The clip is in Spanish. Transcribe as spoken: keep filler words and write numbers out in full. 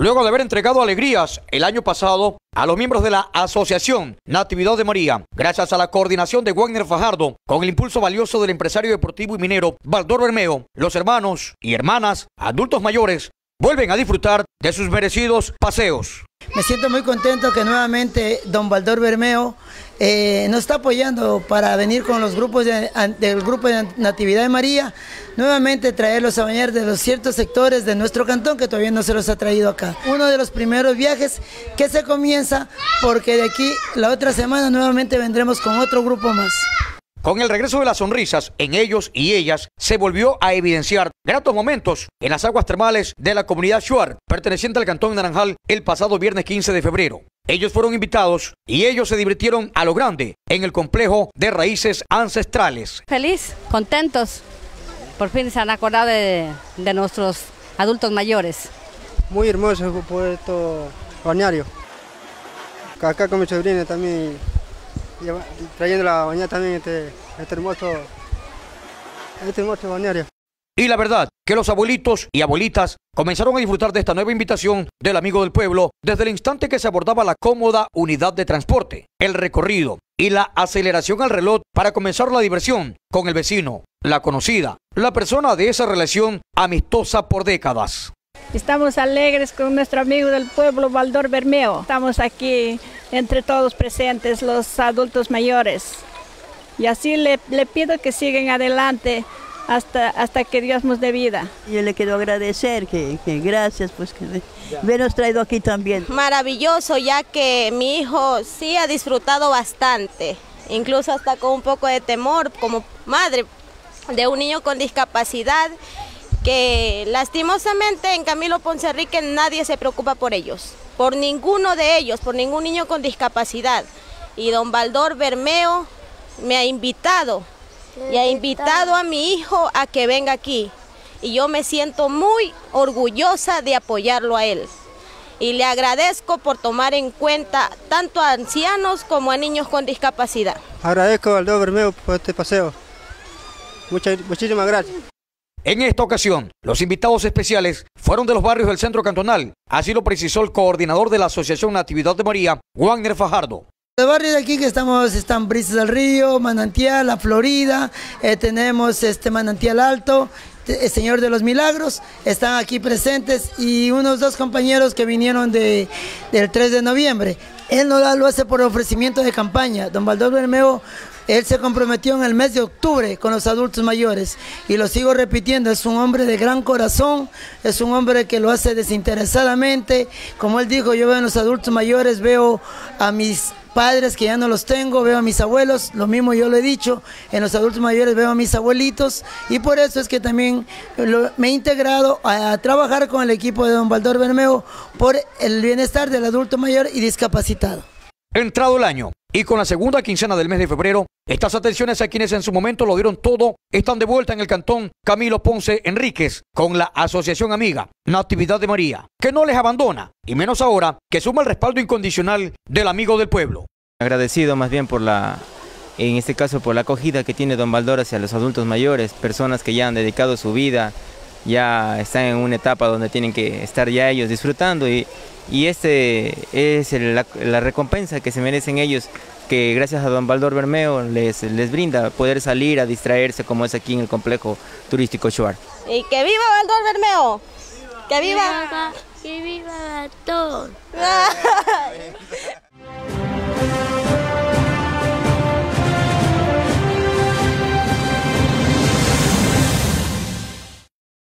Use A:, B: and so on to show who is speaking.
A: luego de haber entregado alegrías el año pasado a los miembros de la Asociación Natividad de María, gracias a la coordinación de Wagner Fajardo, con el impulso valioso del empresario deportivo y minero Baldor Bermeo, los hermanos y hermanas adultos mayores vuelven a disfrutar de sus merecidos paseos.
B: Me siento muy contento que nuevamente don Baldor Bermeo eh, nos está apoyando para venir con los grupos de, del grupo de Natividad de María, nuevamente traerlos a bañar de los ciertos sectores de nuestro cantón que todavía no se los ha traído acá. Uno de los primeros viajes que se comienza, porque de aquí la otra semana nuevamente vendremos con otro grupo más.
A: Con el regreso de las sonrisas en ellos y ellas, se volvió a evidenciar gratos momentos en las aguas termales de la comunidad Shuar, perteneciente al Cantón Naranjal, el pasado viernes quince de febrero. Ellos fueron invitados y ellos se divirtieron a lo grande en el complejo de raíces ancestrales.
C: Feliz, contentos, por fin se han acordado de, de nuestros adultos mayores.
D: Muy hermoso el puerto balneario. Acá con mi sobrina también, trayendo la bañada también este, este hermoso, este hermoso balneario.
A: Y la verdad que los abuelitos y abuelitas comenzaron a disfrutar de esta nueva invitación del amigo del pueblo desde el instante que se abordaba la cómoda unidad de transporte, el recorrido y la aceleración al reloj para comenzar la diversión con el vecino, la conocida, la persona de esa relación amistosa por décadas.
E: Estamos alegres con nuestro amigo del pueblo, Baldor Bermeo. Estamos aquí entre todos presentes, los adultos mayores. Y así le, le pido que sigan adelante hasta, hasta que Dios nos dé vida.
F: Yo le quiero agradecer, que, que gracias, pues que habernos traído aquí también.
G: Maravilloso, ya que mi hijo sí ha disfrutado bastante, incluso hasta con un poco de temor como madre de un niño con discapacidad, que lastimosamente en Camilo Ponce Enrique nadie se preocupa por ellos, por ninguno de ellos, por ningún niño con discapacidad. Y don Baldor Bermeo me ha invitado y ha invitado a mi hijo a que venga aquí. Y yo me siento muy orgullosa de apoyarlo a él. Y le agradezco por tomar en cuenta tanto a ancianos como a niños con discapacidad.
D: Agradezco a Baldor Bermeo por este paseo. Muchas, muchísimas gracias.
A: En esta ocasión, los invitados especiales fueron de los barrios del centro cantonal, así lo precisó el coordinador de la Asociación Natividad de María, Wagner Fajardo.
B: Los barrios de aquí que estamos están Brisas del Río, Manantial, La Florida, eh, tenemos este Manantial Alto, el Señor de los Milagros, están aquí presentes, y unos dos compañeros que vinieron de, del tres de noviembre. Él no lo hace por ofrecimiento de campaña. Don Baldor Bermeo, él se comprometió en el mes de octubre con los adultos mayores, y lo sigo repitiendo, es un hombre de gran corazón, es un hombre que lo hace desinteresadamente. Como él dijo, yo veo en los adultos mayores, veo a mis padres que ya no los tengo, veo a mis abuelos, lo mismo yo lo he dicho, en los adultos mayores veo a mis abuelitos, y por eso es que también lo, me he integrado a, a trabajar con el equipo de don Baldor Bermeo por el bienestar del adulto mayor y discapacitado.
A: Entrado el año y con la segunda quincena del mes de febrero, estas atenciones a quienes en su momento lo dieron todo están de vuelta en el cantón Camilo Ponce Enríquez con la Asociación Amiga Natividad de María, que no les abandona, y menos ahora que suma el respaldo incondicional del amigo del pueblo.
H: Agradecido más bien por la, en este caso por la acogida que tiene don Baldor hacia los adultos mayores, personas que ya han dedicado su vida, ya están en una etapa donde tienen que estar ya ellos disfrutando, y, y este es el, la, la recompensa que se merecen ellos, que gracias a don Baldor Bermeo les, les brinda poder salir a distraerse como es aquí en el complejo turístico Shuar.
G: Y que viva Baldor Bermeo, que viva,
I: que viva Baldor.